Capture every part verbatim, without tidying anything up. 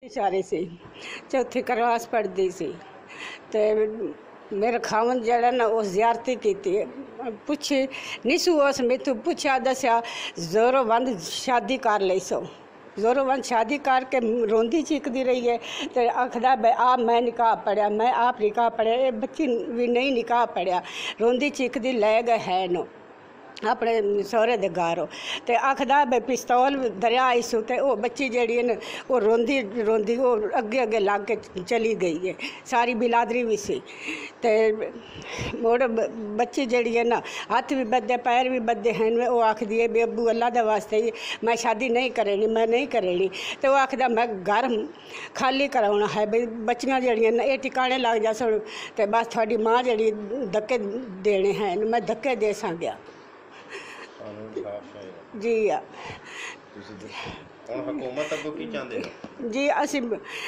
सारे से चौथी क्लास पढ़ती सी ते मेरे खावन जड़ा ना उस ज़ियारती की पूछे निसू उस मैथू पूछा दसिया जोरों बंद शादी कर ली सो जोरों बंद शादी करके रोंदी चीकती रही है तो आखदा आप मैं निकाह पढ़िया मैं आप निकाह पढ़िया ये बच्ची भी नहीं निकाह पढ़िया रोंदी चीकती लै गए है नो अपने सहुरे दे गारो ते आखदा बे पिस्तौल दरिया आई सू ते वो बच्ची जेड़ी है ना वो रोंदी रोंदी वो अगे अगे लग के चली गई है सारी बिलादरी भी सी ते मोड़ बच्ची जेड़ी है ना हाथ भी बदे पैर भी बदे हैं वो आखदी है बे अब्बू अल्लाह दे वास्ते मैं शादी नहीं करेनी मैं नहीं करेनी तो वो आखदा मैं घर खाली कराउना है बई बच्चियां जेड़ियां ना ये ठिकाने लग जा सुन ते बस थोड़ी माँ जेड़ी धक्के देने हैं मैं धक्के दे सा गया जी आ हुकूमत अगों की चाहते जी असी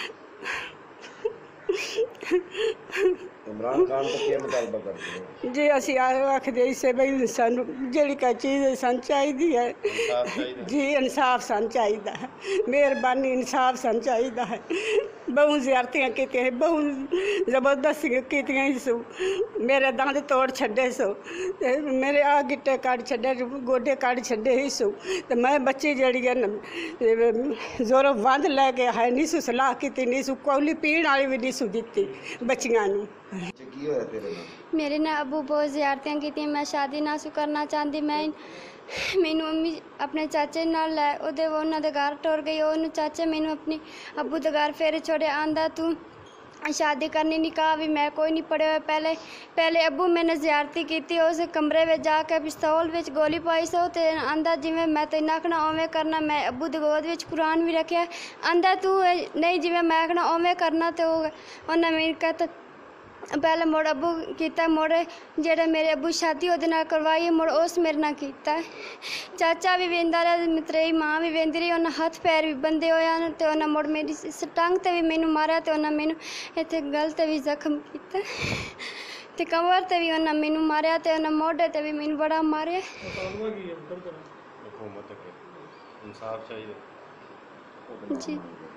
इमरान खान को क्या मुतालबा करते हैं जी असी आखदे इसे बई सानू जेड़ी का चीज़ सन चाहिदी है जी इंसाफ सन चाहिदा है मेहरबानी इंसाफ सन चाहिदा है बहु ज़ियारतियाँ की बहु जबरदस्तियाँ की सो मेरे दंद तोड़ छड़े सो मेरे आ गिट्टे कट छड़े गोडे कट छड़े ही सो तो मैं बच्ची जड़ी है जोरों बंद लैके है नहीं सू सलाह की नहीं सू कौली पीण वाली भी नहीं सू दी बच्चियां नूं मेरे ना अबू बहुत ज़ियारतियाँ की मैं शादी ना सू करना चाहती मैं मैनू अम्मी अपने चाचे नाल लै ओदे उन्हां दे घर टुर गई ओनू चाचे मैनू अपनी अबू दे घर फेर छोड़े आंदा तू शादी करनी निकाह भी मैं कोई नहीं पढ़े पहले पहले अबू मैंने ज़ियारती की उस कमरे में जाके पिस्तौल विच गोली पाई सो ते आंदा जिवें मैं तेन आखना उवें करना मैं अबू दी गोद विच कुरान भी रखिया आंदा तू नहीं जिवें मैं आखना उवें करना तो उन्हें मेरी कहता पहले मुड़ अबू किया मुड़ जेड़े मेरे अबू शादी ओहदे नाल करवाई मुड़ उस मेरे नाल कीता चाचा भी वेंदा रहा मतरेई माँ भी वेंदी रही उन्हें हथ पैर भी बंदे होया ते उन्हें मुड़ मेरी टंग ते भी मैनू मारिया ते उन्हें मैनू इत्थे गल ते भी जख्म किया ते कमर ते भी उन्हें मैनू मारिया ते उन्हें मोढे ते भी मैनू बड़ा मारिया हुकूमत इंसाफ चाहिए जी।